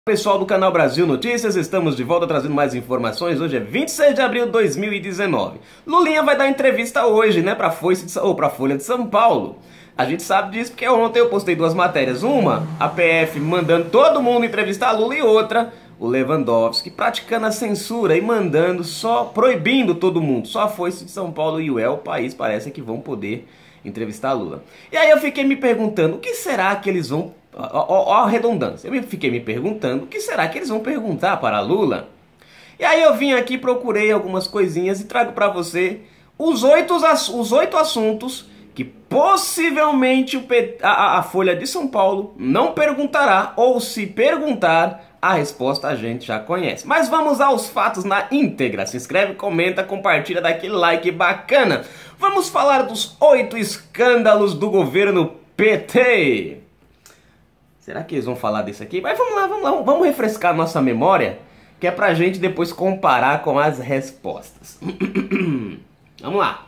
Pessoal do canal Brasil Notícias, estamos de volta trazendo mais informações. Hoje é 26 de abril de 2019. Lulinha vai dar entrevista hoje, né, pra Folha de São Paulo. A gente sabe disso porque ontem eu postei duas matérias. Uma, a PF mandando todo mundo entrevistar a Lula, e outra, o Lewandowski praticando a censura e mandando, só proibindo todo mundo. Só a Folha de São Paulo e o El País parece que vão poder entrevistar a Lula. E aí eu fiquei me perguntando, o que será que eles vão... Ó a redundância, eu fiquei me perguntando, o que será que eles vão perguntar para Lula? E aí eu vim aqui, procurei algumas coisinhas e trago para você os oito assuntos que possivelmente a Folha de São Paulo não perguntará, ou se perguntar, a resposta a gente já conhece. Mas vamos aos fatos na íntegra. Se inscreve, comenta, compartilha, dá aquele like bacana. Vamos falar dos 8 escândalos do governo PT. Será que eles vão falar disso aqui? Mas vamos lá, vamos refrescar nossa memória, que é pra gente depois comparar com as respostas. Vamos lá.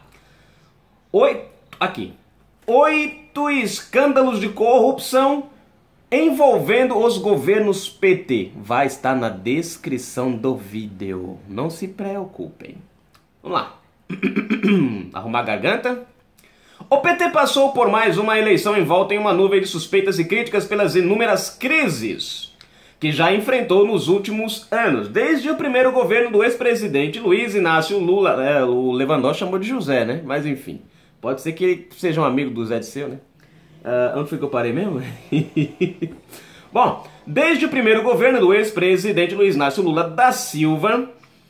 8 escândalos de corrupção envolvendo os governos PT. Vai estar na descrição do vídeo. Não se preocupem. Vamos lá. Arrumar a garganta. O PT passou por mais uma eleição envolta em uma nuvem de suspeitas e críticas pelas inúmeras crises que já enfrentou nos últimos anos. Desde o primeiro governo do ex-presidente Luiz Inácio Lula, o Lewandowski chamou de José, né? Mas enfim, pode ser que ele seja um amigo do Zé Disseu, né? Onde foi que eu parei mesmo? Bom, desde o primeiro governo do ex-presidente Luiz Inácio Lula da Silva,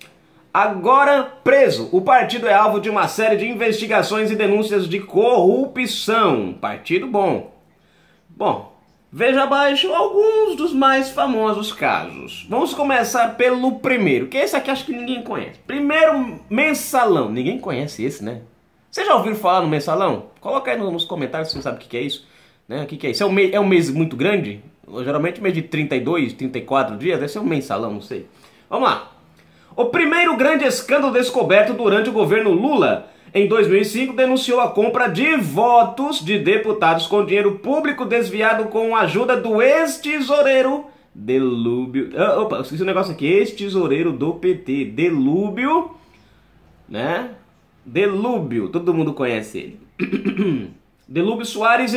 agora preso, o partido é alvo de uma série de investigações e denúncias de corrupção. Partido bom. Bom, veja abaixo alguns dos mais famosos casos. Vamos começar pelo primeiro, que esse aqui acho que ninguém conhece. Primeiro, Mensalão. Ninguém conhece esse, né? Vocês já ouviram falar no Mensalão? Coloca aí nos comentários se você sabe o que é isso. Né? O que é isso? É um mês muito grande? Geralmente mês de 32, 34 dias, deve ser um Mensalão, não sei. Vamos lá. O primeiro grande escândalo descoberto durante o governo Lula, em 2005, denunciou a compra de votos de deputados com dinheiro público desviado com a ajuda do ex-tesoureiro Delúbio. Opa, eu esqueci um negócio aqui. Ex-tesoureiro do PT, Delúbio, né? Delúbio, todo mundo conhece ele. Delúbio Soares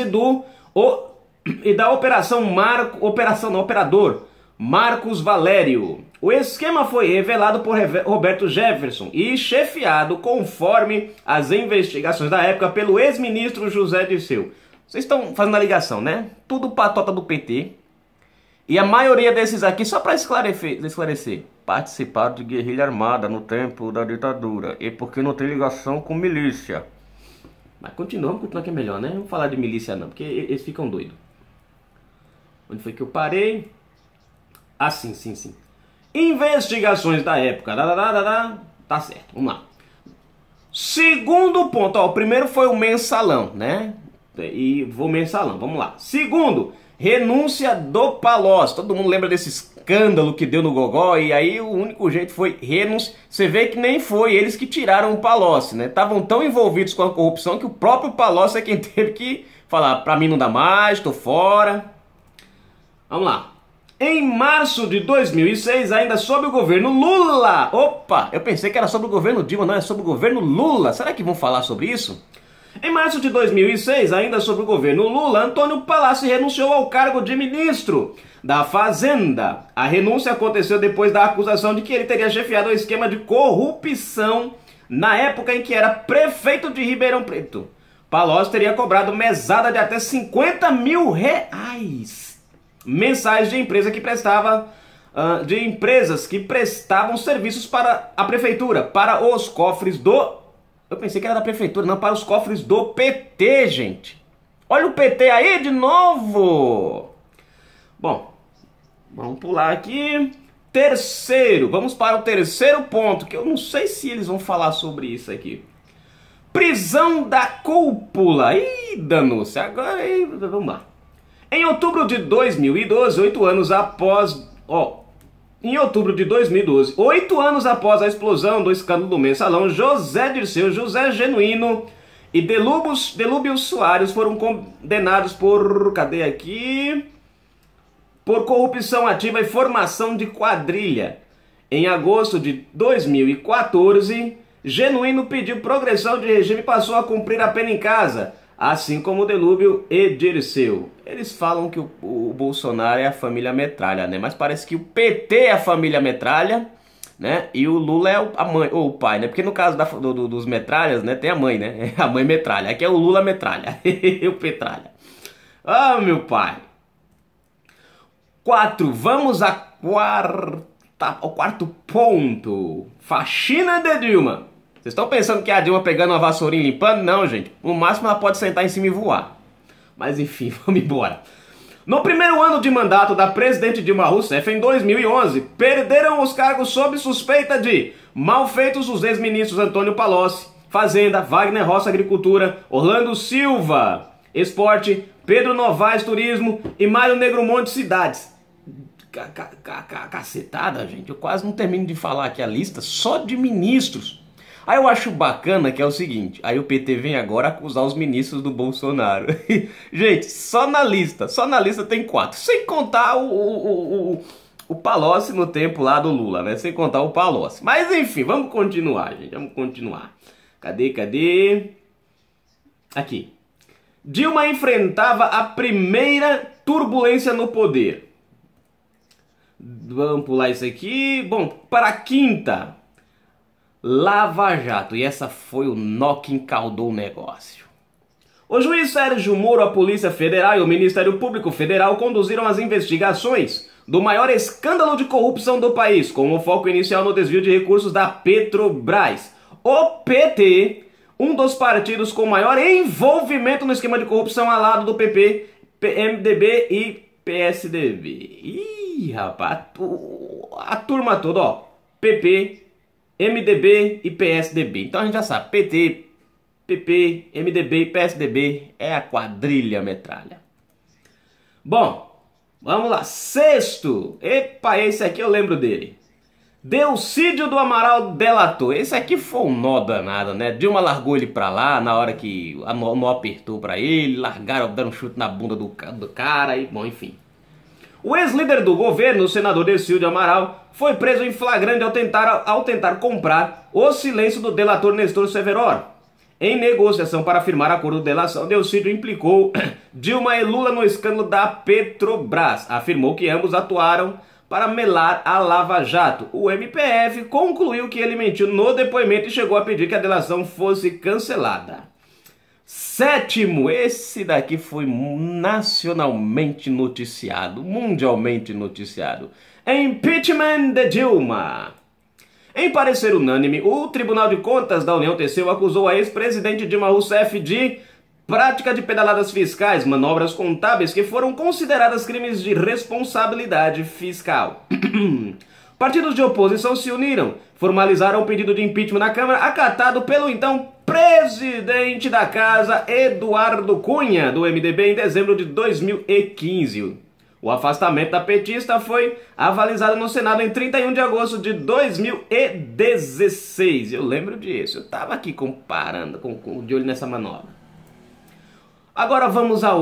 e da operador Marcos Valério. O esquema foi revelado por Roberto Jefferson e chefiado, conforme as investigações da época, pelo ex-ministro José Disseu. Vocês estão fazendo a ligação, né? Tudo patota do PT. E a maioria desses aqui, só para esclarecer, participaram de guerrilha armada no tempo da ditadura. E porque não tem ligação com milícia. Mas vamos continuar que é melhor, né? Não vamos falar de milícia não, porque eles ficam doidos. Onde foi que eu parei? Ah, sim. Investigações da época. Tá certo, vamos lá. Segundo ponto, ó, o primeiro foi o Mensalão, né? Mensalão, vamos lá. Segundo, renúncia do Palocci. Todo mundo lembra desse escândalo que deu no Gogó, e aí o único jeito foi renúncia. Você vê que nem foi eles que tiraram o Palocci, né? Estavam tão envolvidos com a corrupção que o próprio Palocci é quem teve que falar, pra mim não dá mais, tô fora. Vamos lá. Em março de 2006, ainda sob o governo Lula... Opa, eu pensei que era sobre o governo Dilma, não, é sobre o governo Lula. Será que vão falar sobre isso? Em março de 2006, ainda sob o governo Lula, Antônio Palocci renunciou ao cargo de ministro da Fazenda. A renúncia aconteceu depois da acusação de que ele teria chefiado o esquema de corrupção na época em que era prefeito de Ribeirão Preto. Palocci teria cobrado mesada de até 50 mil reais mensais de empresas que prestavam serviços para a prefeitura, para os cofres do... Eu pensei que era da prefeitura, não, para os cofres do PT, gente. Olha o PT aí de novo. Bom, vamos pular aqui. Terceiro, vamos para o terceiro ponto, que eu não sei se eles vão falar sobre isso aqui. Prisão da cúpula. Ih, danou-se. Agora, vamos lá. Em outubro de 2012, 8 anos após... Em outubro de 2012, 8 anos após a explosão do escândalo do Mensalão, José Dirceu, José Genuíno e Delúbio Soares foram condenados por... Cadê aqui? por corrupção ativa e formação de quadrilha. Em agosto de 2014, Genuíno pediu progressão de regime e passou a cumprir a pena em casa, assim como o Delúbio e Dirceu. Eles falam que o Bolsonaro é a família Metralha, né? Mas parece que o PT é a família Metralha, né? E o Lula é a mãe, ou o pai, né? Porque no caso dos Metralhas, né? Tem a mãe, né? A mãe Metralha. Aqui é o Lula Metralha. E o Petralha. Ah, meu pai. 4. Vamos ao quarto ponto. Faxina de Dilma. Vocês estão pensando que é a Dilma pegando uma vassourinha e limpando? Não, gente. No máximo ela pode sentar em cima e voar. Mas enfim, vamos embora. No primeiro ano de mandato da presidente Dilma Rousseff, em 2011, perderam os cargos sob suspeita de malfeitos os ex-ministros Antônio Palocci, Fazenda, Wagner Rossi, Agricultura, Orlando Silva, Esporte, Pedro Novaes, Turismo e Mário Negromonte, Cidades. Cacetada, gente. Eu quase não termino de falar aqui a lista só de ministros. Aí eu acho bacana que é o seguinte, aí o PT vem agora acusar os ministros do Bolsonaro. Gente, só na lista tem 4. Sem contar o Palocci no tempo lá do Lula, né? Sem contar o Palocci. Mas enfim, vamos continuar, gente. Vamos continuar. Cadê? Aqui. Dilma enfrentava a primeira turbulência no poder. Vamos pular isso aqui. Bom, para a quinta. Lava Jato, e essa foi o nó que encaldou o negócio. O juiz Sérgio Moro, a Polícia Federal e o Ministério Público Federal conduziram as investigações do maior escândalo de corrupção do país, com o foco inicial no desvio de recursos da Petrobras. O PT, um dos partidos com maior envolvimento no esquema de corrupção ao lado do PP, MDB e PSDB. Ih, rapaz, a turma toda, ó, PP, MDB e PSDB. Então a gente já sabe, PT, PP, MDB e PSDB é a quadrilha Metralha. Bom, vamos lá. Sexto. Epa, esse aqui eu lembro dele. Delcídio do Amaral delator. Esse aqui foi um nó danado, né? Dilma largou ele pra lá na hora que o nó apertou pra ele. Largaram, deram um chute na bunda do cara e, bom, enfim. O ex-líder do governo, o senador Delcídio Amaral, foi preso em flagrante ao tentar comprar o silêncio do delator Nestor Severor. Em negociação para firmar acordo de delação, Delcídio implicou Dilma e Lula no escândalo da Petrobras. Afirmou que ambos atuaram para melar a Lava Jato. O MPF concluiu que ele mentiu no depoimento e chegou a pedir que a delação fosse cancelada. Sétimo, esse daqui foi nacionalmente noticiado, mundialmente noticiado. Impeachment de Dilma. Em parecer unânime, o Tribunal de Contas da União teceu acusou a ex-presidente Dilma Rousseff de prática de pedaladas fiscais, manobras contábeis que foram consideradas crimes de responsabilidade fiscal. Partidos de oposição se uniram, formalizaram o pedido de impeachment na Câmara, acatado pelo então presidente da casa, Eduardo Cunha, do MDB, em dezembro de 2015. O afastamento da petista foi avalizado no Senado em 31 de agosto de 2016. Eu lembro disso, eu estava aqui comparando, de olho nessa manobra. Agora vamos ao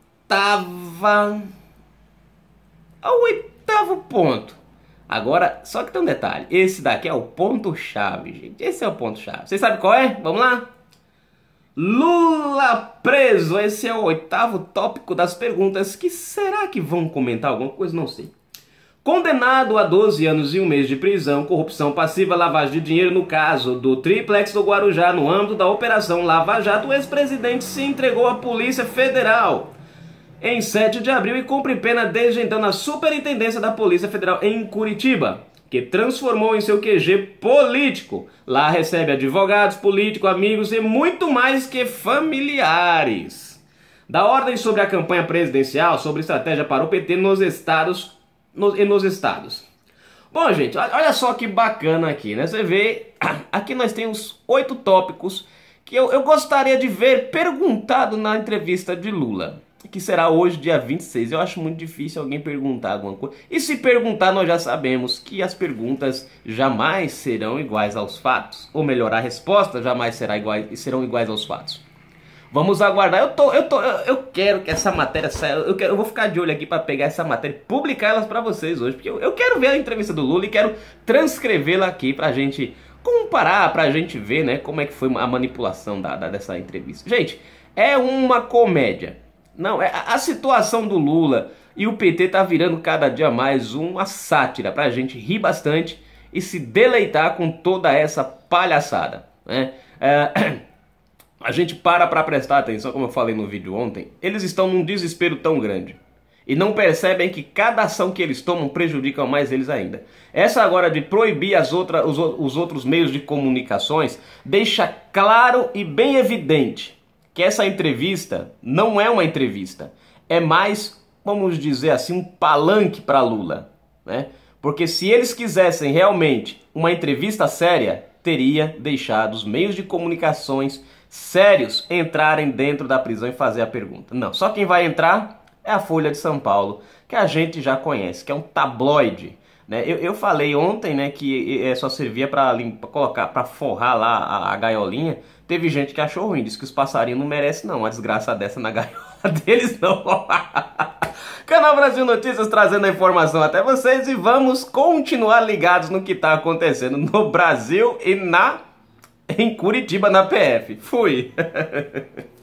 oitavo ponto. Agora, só que tem um detalhe. Esse daqui é o ponto-chave, gente. Esse é o ponto-chave. Vocês sabem qual é? Vamos lá? Lula preso. Esse é o oitavo tópico das perguntas. Que será que vão comentar alguma coisa? Não sei. Condenado a 12 anos e 1 mês de prisão, corrupção passiva, lavagem de dinheiro no caso do Triplex do Guarujá, no âmbito da Operação Lava Jato, o ex-presidente se entregou à Polícia Federal em 7 de abril e cumpre pena desde então na Superintendência da Polícia Federal em Curitiba, que transformou em seu QG político. Lá recebe advogados, políticos, amigos e muito mais que familiares. Da ordem sobre a campanha presidencial, sobre estratégia para o PT nos estados. Bom, gente, olha só que bacana aqui, né? Você vê, aqui nós temos 8 tópicos que eu gostaria de ver perguntado na entrevista de Lula, que será hoje, dia 26. Eu acho muito difícil alguém perguntar alguma coisa. E se perguntar, nós já sabemos que as perguntas jamais serão iguais aos fatos. Ou melhor, a resposta jamais serão iguais aos fatos. Vamos aguardar. Eu quero que essa matéria saia. Eu vou ficar de olho aqui para pegar essa matéria e publicar elas para vocês hoje, porque eu quero ver a entrevista do Lula e quero transcrevê-la aqui pra gente comparar, pra gente ver, né, como é que foi a manipulação dessa entrevista. Gente, é uma comédia. Não, a situação do Lula e o PT tá virando cada dia mais uma sátira pra gente rir bastante e se deleitar com toda essa palhaçada, né? A gente para prestar atenção, como eu falei no vídeo ontem, eles estão num desespero tão grande e não percebem que cada ação que eles tomam prejudica mais eles ainda. Essa agora de proibir os outros meios de comunicações deixa claro e bem evidente que essa entrevista não é uma entrevista, é mais, vamos dizer assim, um palanque para Lula, né? Porque se eles quisessem realmente uma entrevista séria, teria deixado os meios de comunicações sérios entrarem dentro da prisão e fazer a pergunta. Não, só quem vai entrar é a Folha de São Paulo, que a gente já conhece, que é um tabloide, né? Eu falei ontem, né, que só servia para colocar, para forrar lá a gaiolinha. Teve gente que achou ruim, disse que os passarinhos não merecem não, uma desgraça dessa na gaiola deles não. Canal Brasil Notícias trazendo a informação até vocês e vamos continuar ligados no que está acontecendo no Brasil e em Curitiba, na PF. Fui!